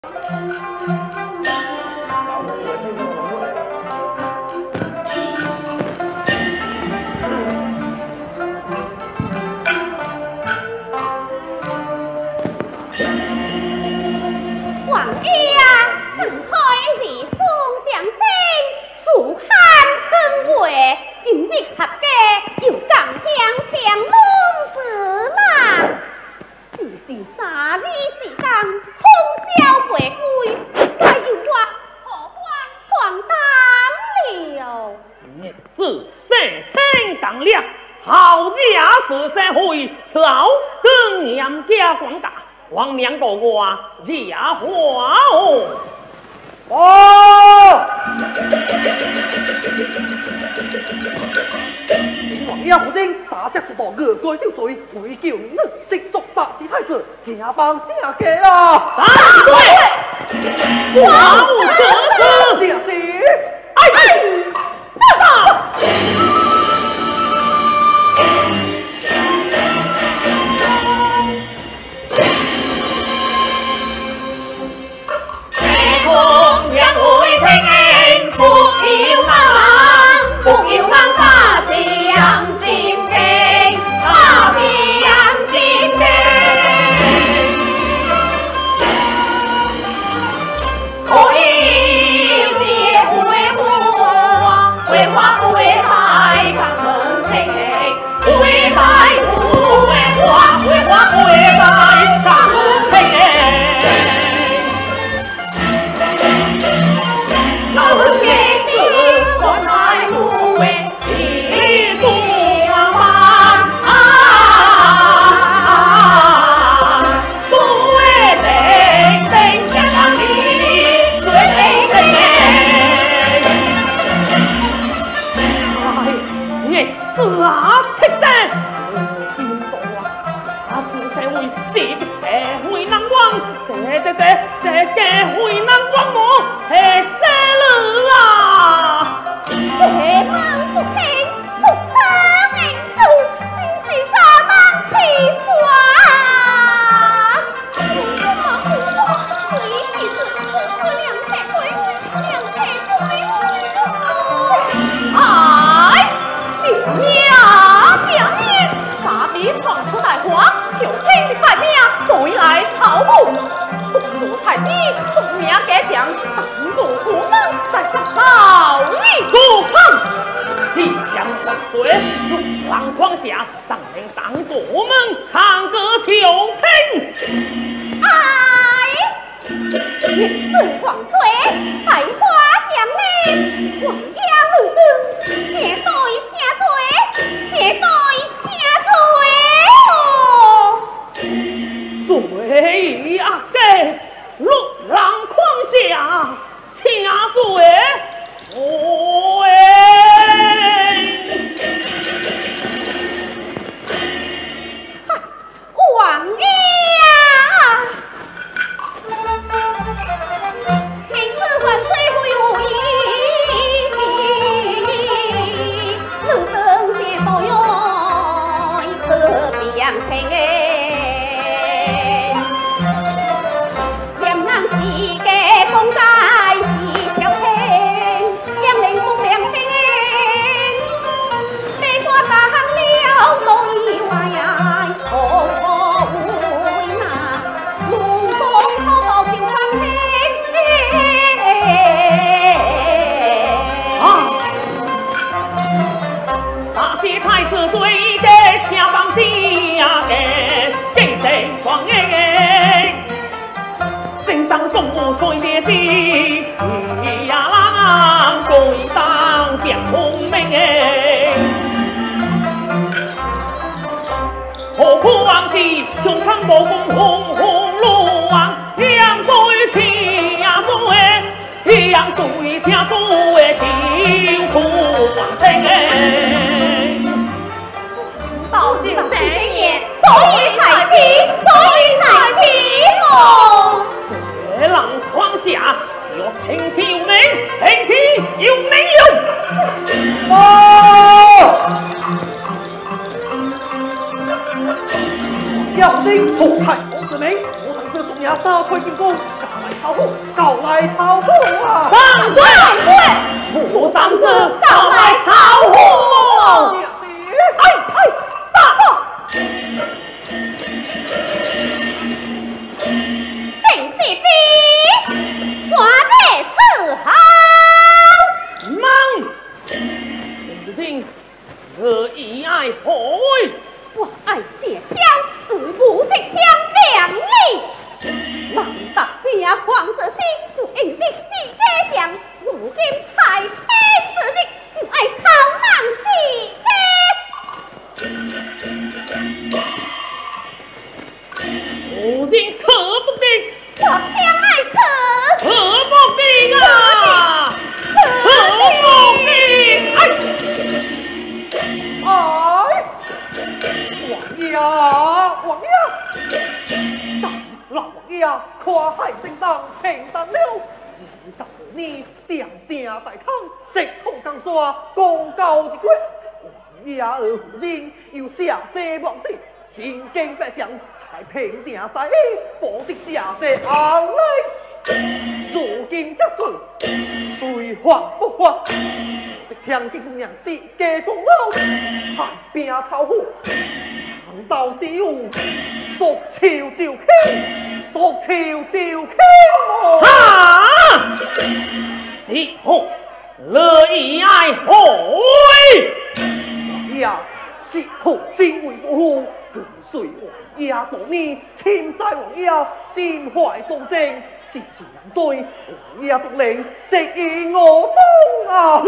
王爷啊，能开日送将星，蜀汉更会，今日合家又共享天龙之难。只是3日时间，通宵过归，再有我何况闯荡了。 自生清当了，好家是社会，此后更严加广大。王娘过我家话哦。 王爷夫人杀只速度越过就罪，为救能识作百世太子，天帮下家啊！ 三岁，王此事， 这是是的。 要精后太王之名，我曾是中亚杀退进攻，赶来超虎，告来超虎啊！ 万岁！不三思，告来超虎！ 走！正是比我被死好。 忙！如今何以爱何为？ 我爱借枪，而无这枪两利。望达边黄泽西就应的世界上，如今太平之日，就爱操难世界。 如今可不定， 我偏爱可不定啊！不定！ 王爷，老王爷跨海正当平当了，20年点点大汤，直通江山，公告一国。王爷而夫人又下世忘世，身经百战，才平定西夷，保得下这昂来。如今这罪，虽还不还，这天地姑娘世界功劳，海边超虎。难道只有索潮就倾，索潮就倾么？ 哈！是何？乐意爱何为？ 呀，是何心为不护？跟随王爷多年，亲在王爷心怀东正，只是难追王爷不灵，直以我当啊！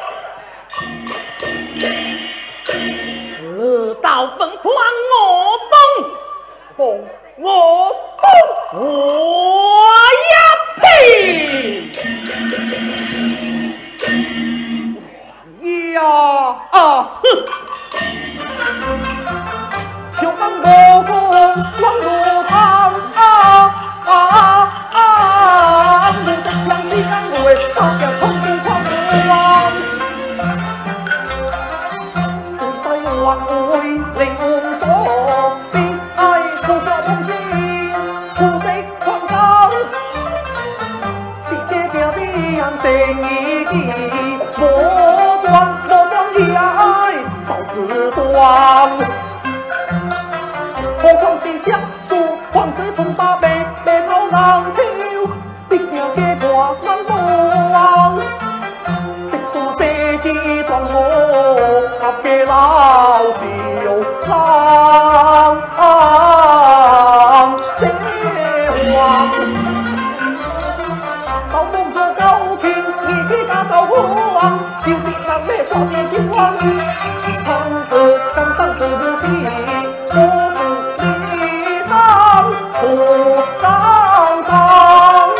到本团我懂，我懂， 我呀呸！ 王爷啊，哼！就当我公王如堂我这两地安慰，大家冲不狂妄。万会令我所必愛故作風聲，故色狂講，是這條的人成意義，無端意愛就是斷。何況是將做皇子從大背草浪潮，必要結果難忘。直數世紀當我合嘅老少郎這話，到工作高興，而家就好玩，要別人咩所謂結婚，看個簡單嘅故事，我們你當何當上？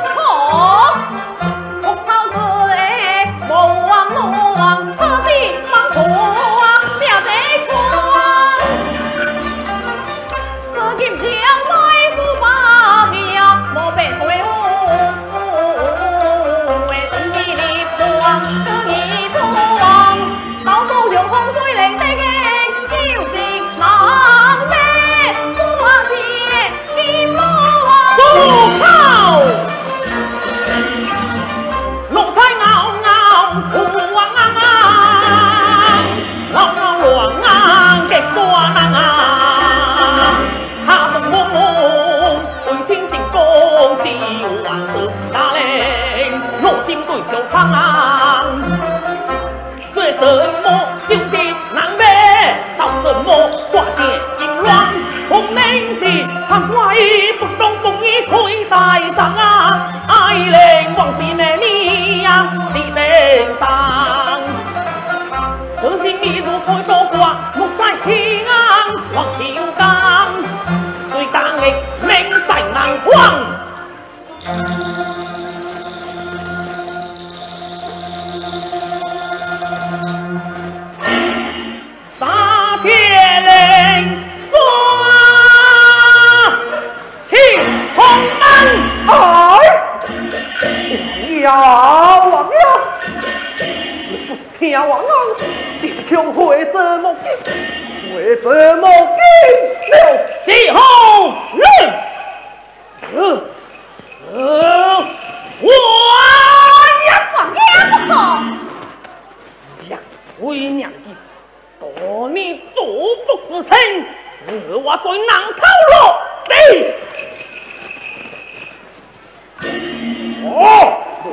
听王昂，这腔会这么紧，会这么紧了， 西红人。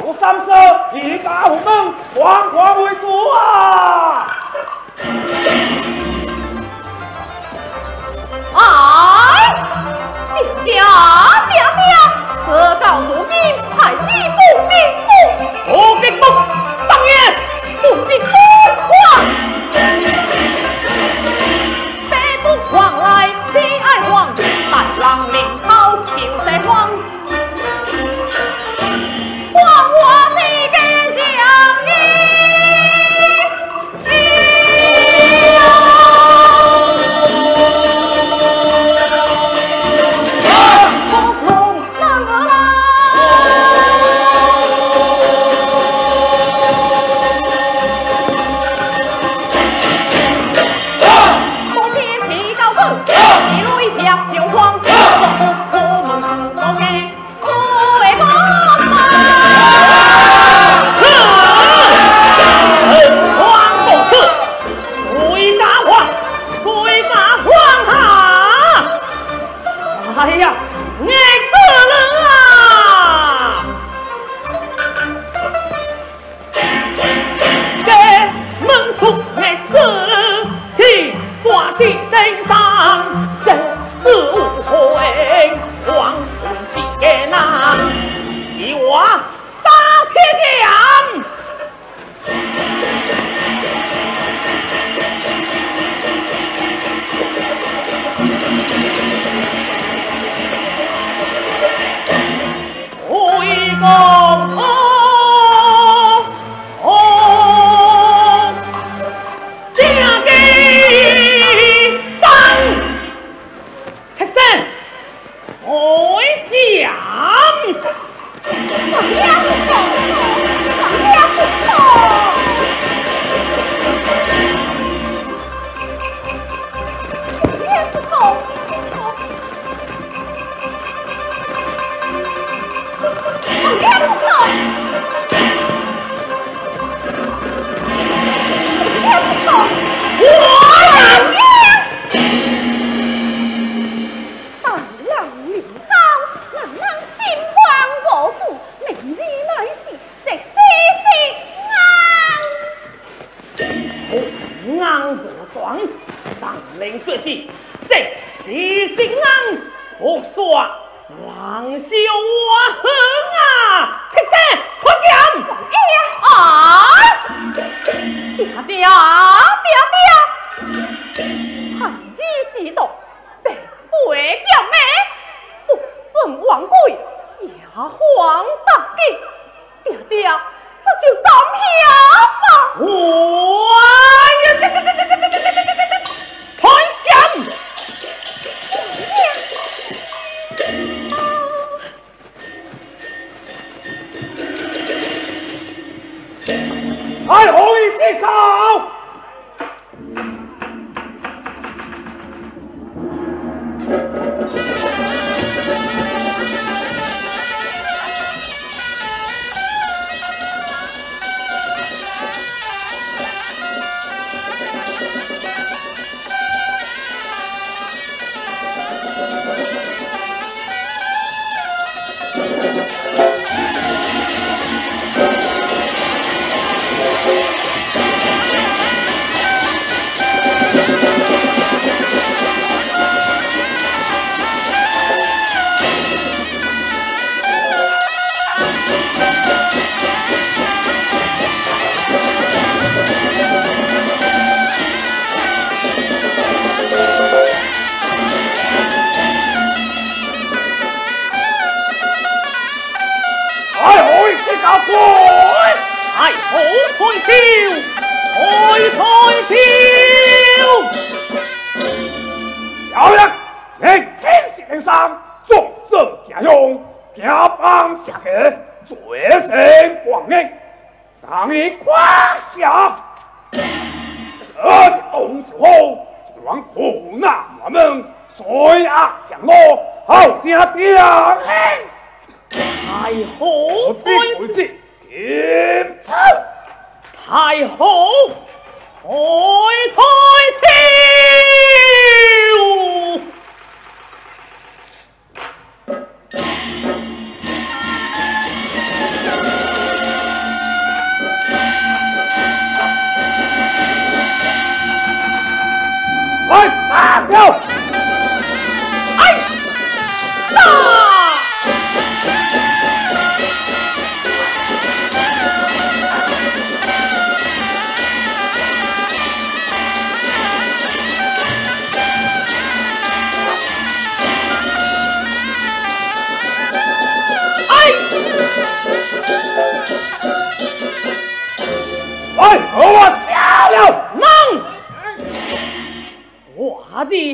有三色，一家红灯，黄黄为主啊！ 哎，爹，何告如今还是不必不必不，张爷， 不必不慌。北不往来，西爱往，但让明朝求谁慌？还我的个将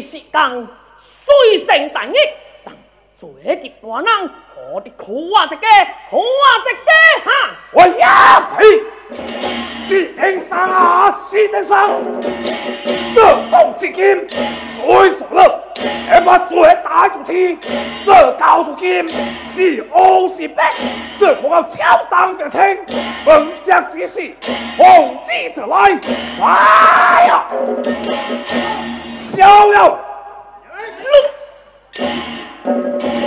时间水性大逆，但最极大人何的苦啊一个，苦啊一个哈！ 我呀呸！是天上啊，是天上！这公之金，谁做了？先把罪带出天，这告诉金是恶是白，这可要巧当表清，本将之事，奉旨者来，来呀！逍遥，